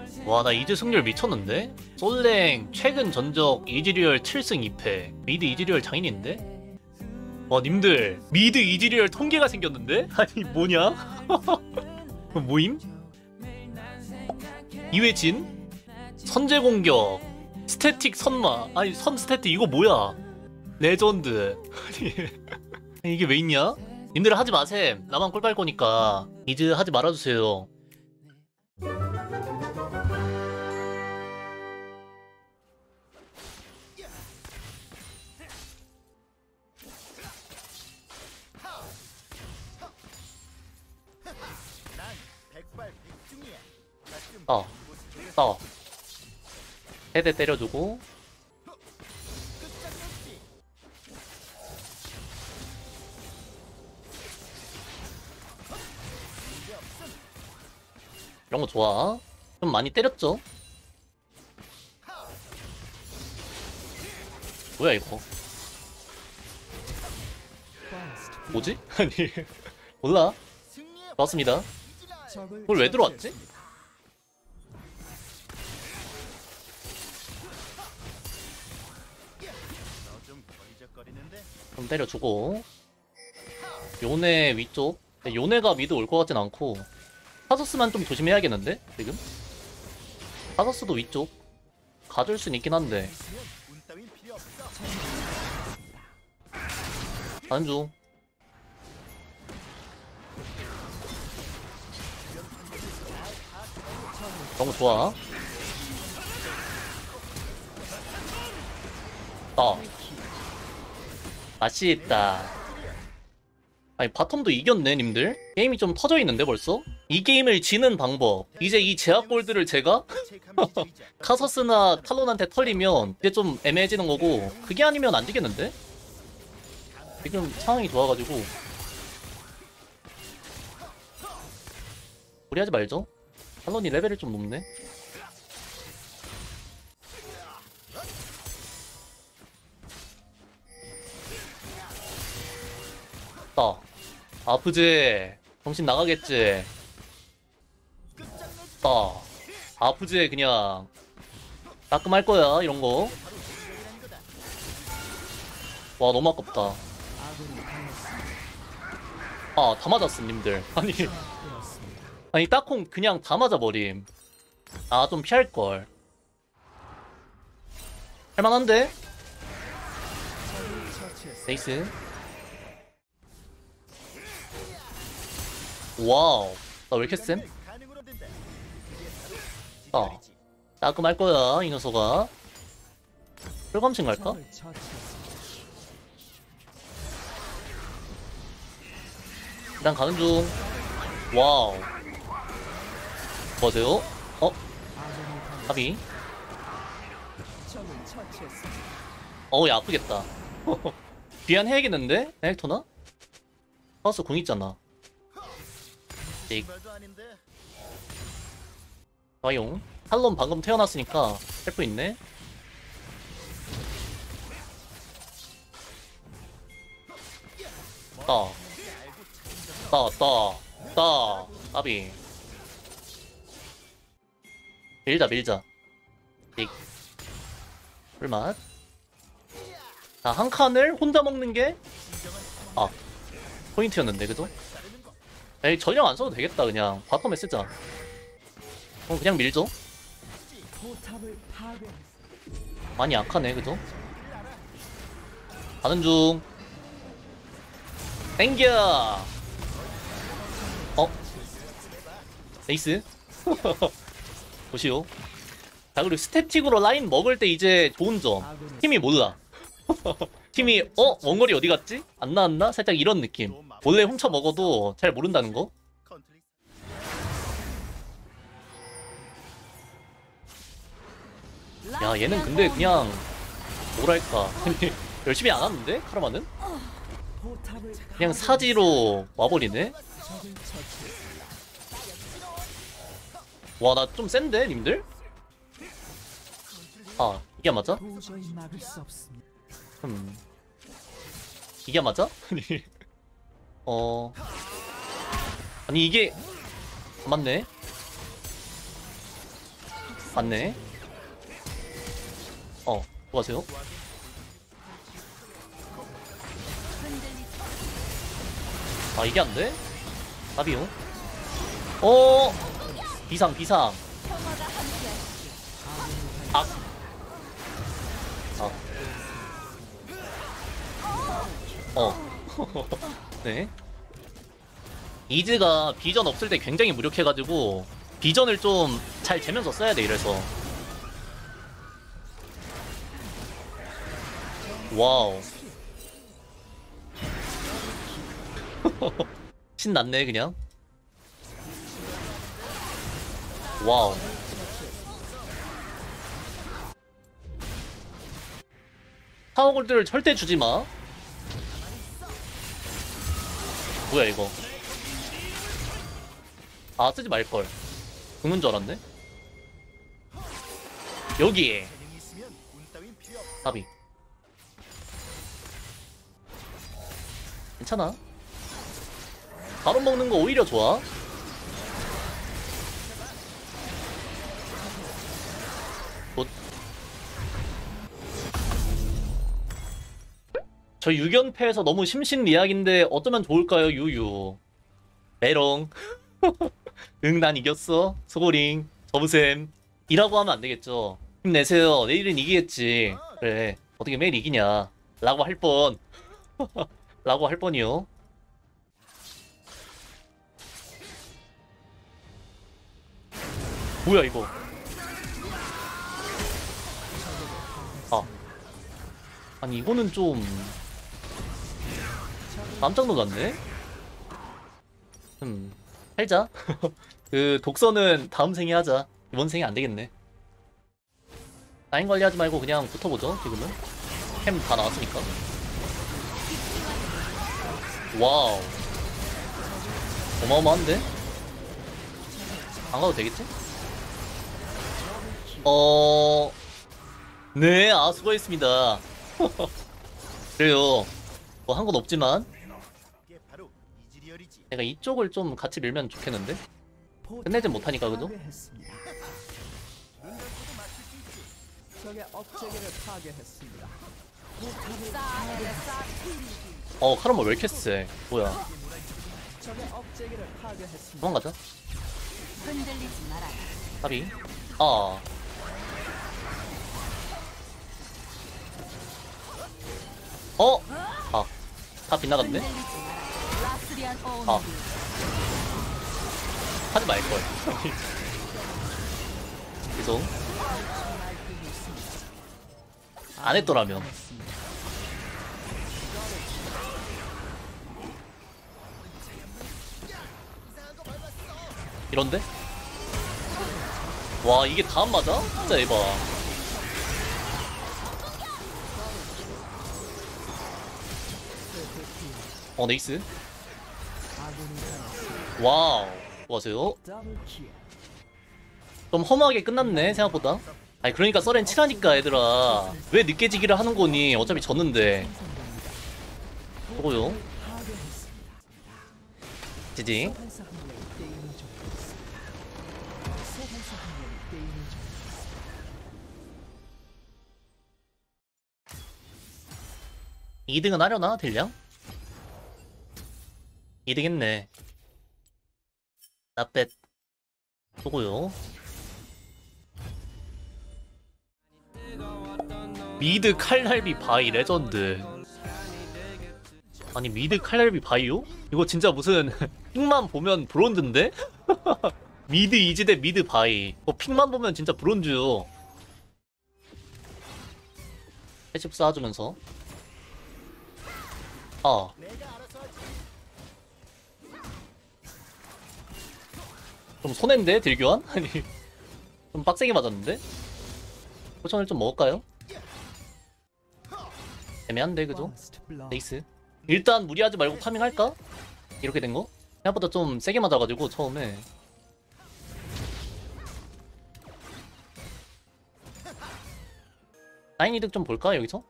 와, 나 이즈 승률 미쳤는데? 솔랭 최근 전적 이즈리얼 7승 2패. 미드 이즈리얼 장인인데? 와, 님들 미드 이즈리얼 통계가 생겼는데? 아니 뭐냐? 모임? 이회진? 선제 공격 스태틱 선마. 아니 선 스태틱 이거 뭐야? 레전드. 아니 이게 왜 있냐? 님들 하지 마셈. 나만 꿀빨 거니까 이즈 하지 말아주세요. 헤드 때려주고 이런 거 좋아. 좀 많이 때렸죠? 뭐야 이거? 뭐지? 아니 몰라. 좋았습니다. 그걸 왜 들어왔지? 좀 때려주고 요네 위쪽. 요네가 미드 올 것 같진 않고 카서스만 좀 조심해야겠는데 지금? 카서스도 위쪽 가줄 순 있긴 한데 가는 중. 너무 좋아. 맛있다. 아니 바텀도 이겼네 님들. 게임이 좀 터져있는데 벌써? 이 게임을 지는 방법. 이제 이 제약 골드를 제가 카서스나 탈론한테 털리면 이제 좀 애매해지는 거고, 그게 아니면 안 되겠는데? 지금 상황이 좋아가지고 무리하지 말죠. 탈론이 레벨이 좀 높네. 아프지? 정신 나가겠지? 아프지? 그냥 따끔할 거야 이런거. 와 너무 아깝다. 다 맞았음 님들. 아니 딱콩 그냥 다 맞아버림. 좀 피할걸. 할만한데? 네이스. 와우, 나 왜 이렇게 쌤? 따끔할 거야 이 녀석아. 꿀검신 갈까? 일단 가는 중. 와우, 뭐하세요? 합이. 야 아프겠다. 귀한 해야겠는데? 헬토나? 하우스 궁 있잖아. 와용. 탈론 방금 태어났으니까 헬프 있네. 까비. 밀자. 불맛. 한 칸을 혼자 먹는 게 포인트였는데 그죠? 에이 전령 안 써도 되겠다. 그냥 바텀에 쓰자. 그냥 밀죠. 많이 약하네 그죠? 가는 중. 땡겨. 에이스. 보시오. 자 그리고 스태틱으로 라인 먹을 때 이제 좋은 점, 팀이 몰라. 팀이 원거리 어디 갔지? 안 나왔나? 살짝 이런 느낌. 원래 훔쳐 먹어도 잘 모른다는 거. 야 얘는 근데 그냥 뭐랄까 열심히 안 왔는데? 카르마는? 그냥 사지로 와버리네? 와 나 좀 센데 님들? 이게 맞아? 이게 맞아? 아니 이게 맞네. 봤네. 뭐 하세요? 아, 이게 안 돼? 답이요? 비상, 비상. 아. 네. 이즈가 비전 없을 때 굉장히 무력해가지고 비전을 좀 잘 재면서 써야 돼, 이래서. 와우. 신났네, 그냥. 와우. 타워골드를 절대 주지 마. 뭐야, 이거. 아, 쓰지 말걸. 죽는 줄 알았네. 여기에. 답이. 괜찮아. 바로 먹는 거 오히려 좋아. 저 6연패에서 너무 심신미약인데 어쩌면 좋을까요, 유유. 메롱. 응, 난 이겼어. 소고링. 접으셈. 이라고 하면 안 되겠죠. 힘내세요. 내일은 이기겠지. 그래. 어떻게 매일 이기냐. 라고 할 뻔. 라고 할 뻔이요. 뭐야, 이거. 아니, 이거는 좀 깜짝 놀랐네. 살자. 그 독서는 다음 생에 하자. 이번 생에 안 되겠네. 라인 관리하지 말고 그냥 붙어보죠. 지금은 캠 다 나왔으니까. 와우. 어마어마한데? 안 가도 되겠지? 네, 수고했습니다. 그래요. 뭐 한 건 없지만 내가 이쪽을 좀 같이 밀면 좋겠는데? 끝내진 못하니까, 그죠? 카르마 왜 이렇게 세? 뭐야? 도망가자. 까비. 다 빗나갔네? 하지 말걸. 죄송. 안 했더라면. 이런데? 와, 이게 다음 맞아? 진짜 에바. 네이스. 와우. 뭐하세요? 좀 허무하게 끝났네, 생각보다. 아니, 그러니까 서렌 치라니까, 얘들아. 왜 늦게 지기를 하는 거니? 어차피 졌는데. 저거요. 지지. (2등은) 하려나, 딜량? 2등 했네. 나뱃. 저거요. 미드 칼날비 바이 레전드. 아니, 미드 칼날비 바이요? 이거 진짜 무슨 픽만 보면 브론즈인데? 미드 이지 대 미드 바이. 픽만 보면 진짜 브론즈요. 패시브 쌓아주면서. 좀 손해인데, 딜교환? 아니, 좀 빡세게 맞았는데? 포션을 좀 먹을까요? 애매한데, 그죠? 네이스. 일단 무리하지 말고 파밍할까? 이렇게 된 거? 생각보다 좀 세게 맞아가지고, 처음에. 라인 이득 좀 볼까, 여기서?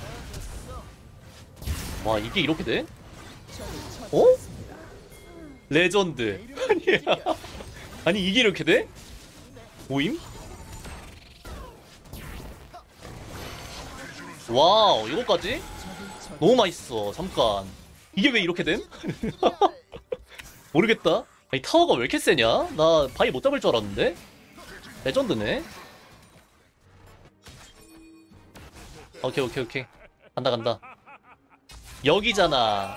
와, 이게 이렇게 돼? 레전드. 아니야. 아니 이게 이렇게 돼? 모임? 와우 이거까지? 너무 맛있어. 잠깐 이게 왜 이렇게 됨? 모르겠다. 아니 타워가 왜 이렇게 세냐? 나 바위 못 잡을 줄 알았는데? 레전드네. 오케이 오케이 오케이 간다 간다. 여기잖아.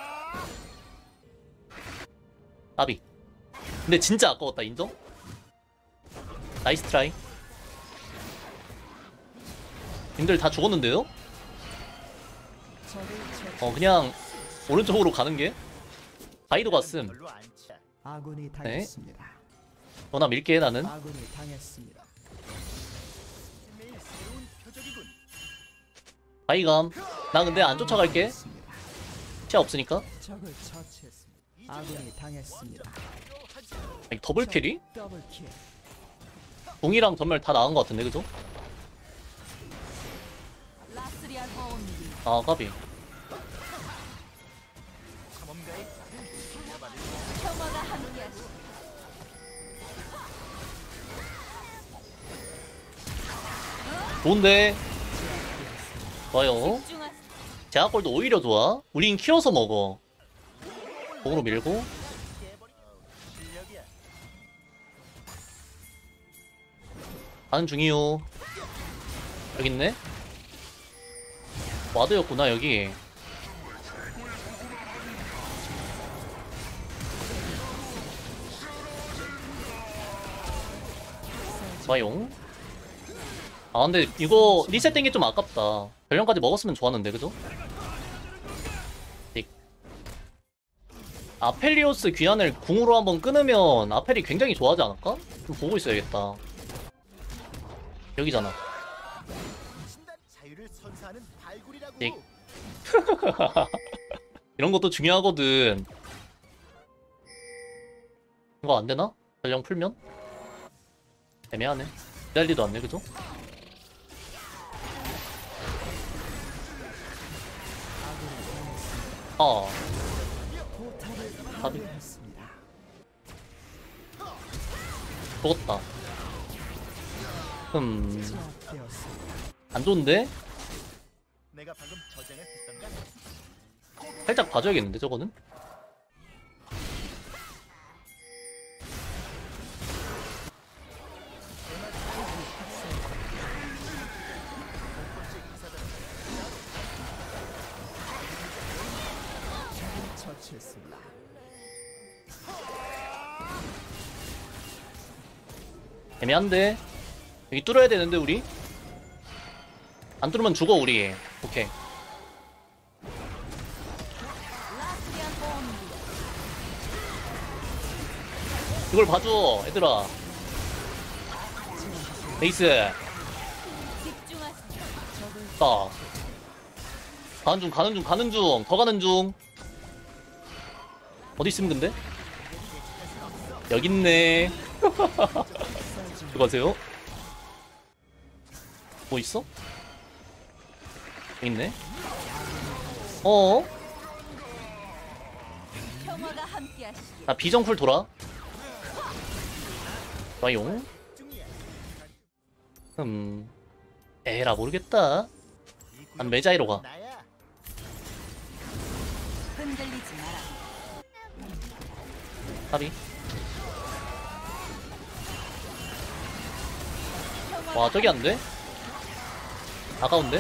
아비. 근데 진짜 아까웠다. 인정? 나이스 트라이. 님들 다 죽었는데요? 그냥 오른쪽으로 가는 게 바이도 갔음. 아군이 네. 당했습니다. 너나 밀게 나는. 아군이 당했습니다. 바이감. 나 근데 안 쫓아갈게. 시야 없으니까. 적을 처치했습니다. 아군이 당했습니다. 아니, 더블 캐리? 더블킬. 공이랑 전멸 다 나간 것 같은데 그죠? 아 까비. 좋은데. 좋아요. 제약골도 오히려 좋아. 우린 키워서 먹어. 공으로 밀고. 가는 중이요. 여기 있네. 와드였구나 여기. 좋아용. 아 근데 이거 리셋된 게 좀 아깝다. 전령까지 먹었으면 좋았는데 그죠? 딕. 아펠리오스 귀환을 궁으로 한번 끊으면 아펠이 굉장히 좋아하지 않을까? 좀 보고 있어야겠다. 여기잖아. 딕. 이런 것도 중요하거든. 이거 안 되나? 전령 풀면? 애매하네. 기다리도 않네 그죠? 아 답이 죽었다. 안 좋은데? 살짝 봐줘야겠는데 저거는? 처치했습니다. 애매한데? 여기 뚫어야 되는데 우리? 안 뚫으면 죽어 우리. 오케이. 이걸 봐줘 얘들아. 베이스 딱 가는 중 가는 중 가는 중 더 가는 중. 어디 있음 근데? 여기 있네. 수고하세요. 뭐 있어? 여기 있네. 어어? 나 비정쿨 돌아. 좋아용. 에라 모르겠다. 난 메자이로 가. 흔들리지 마라. 합이. 와 저기 안 돼? 아까운데?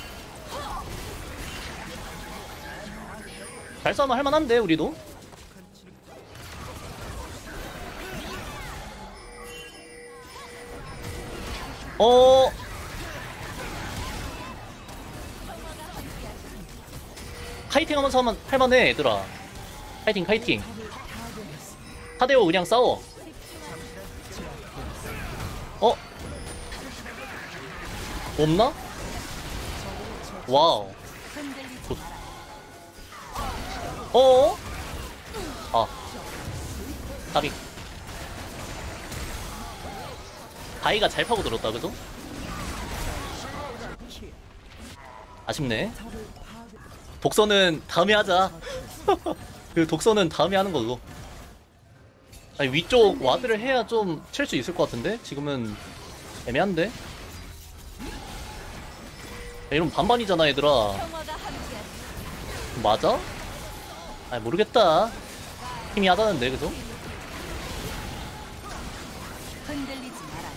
잘 싸우면 할만한데 우리도? 카이팅 하면서 하면 할만해 얘들아. 카이팅 카이팅. 4대5 그냥 싸워. 없나? 와우. 굿. 까비. 바이가 잘 파고 들었다 그죠? 아쉽네. 독서는 다음에 하자. 그 독서는 다음에 하는 거고. 아니 위쪽 와드를 해야 좀 칠 수 있을 것 같은데? 지금은 애매한데? 야, 이러면 반반이잖아 얘들아. 평화가 함께하시. 맞아? 아니 모르겠다. 힘이 하다는데 그죠? 흔들리지 마라.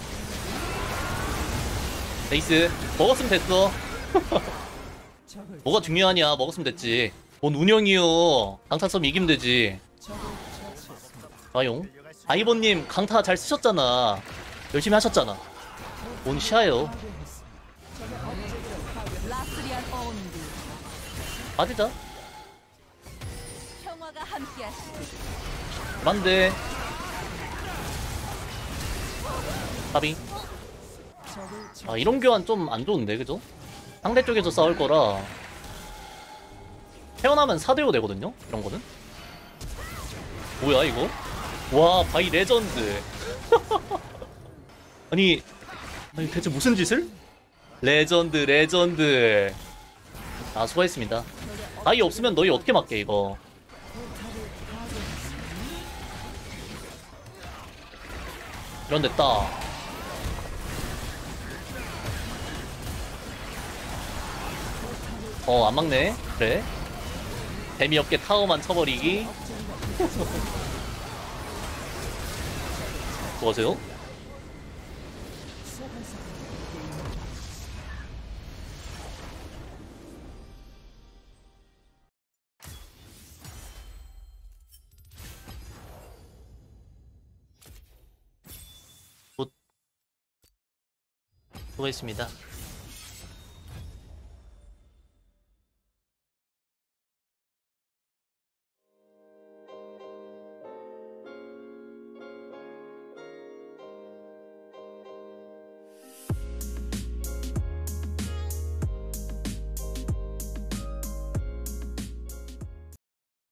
레이스 먹었으면 됐어. 적을 뭐가 중요하냐. 먹었으면 됐지. 뭔 운영이요. 강타 썸 이기면 되지. 적을 처치했습니다. 아용. 아이보님 강타 잘 쓰셨잖아. 열심히 하셨잖아. 뭔 시야요. 라스리안 온디. 맞으자. 평화가 함께하시. 만데. 까비. 아 이런 교환 좀 안 좋은데 그죠? 상대 쪽에서 싸울 거라 태어나면 4대5 되거든요? 이런 거는? 뭐야 이거? 와 바이 레전드. 아니 대체 무슨 짓을? 레전드. 아 수고했습니다. 바이 없으면 너희 어떻게 막게 이거. 이런 됐다. 안 막네. 그래. 재미없게 타워만 쳐버리기. 수고하세요. 수고했습니다.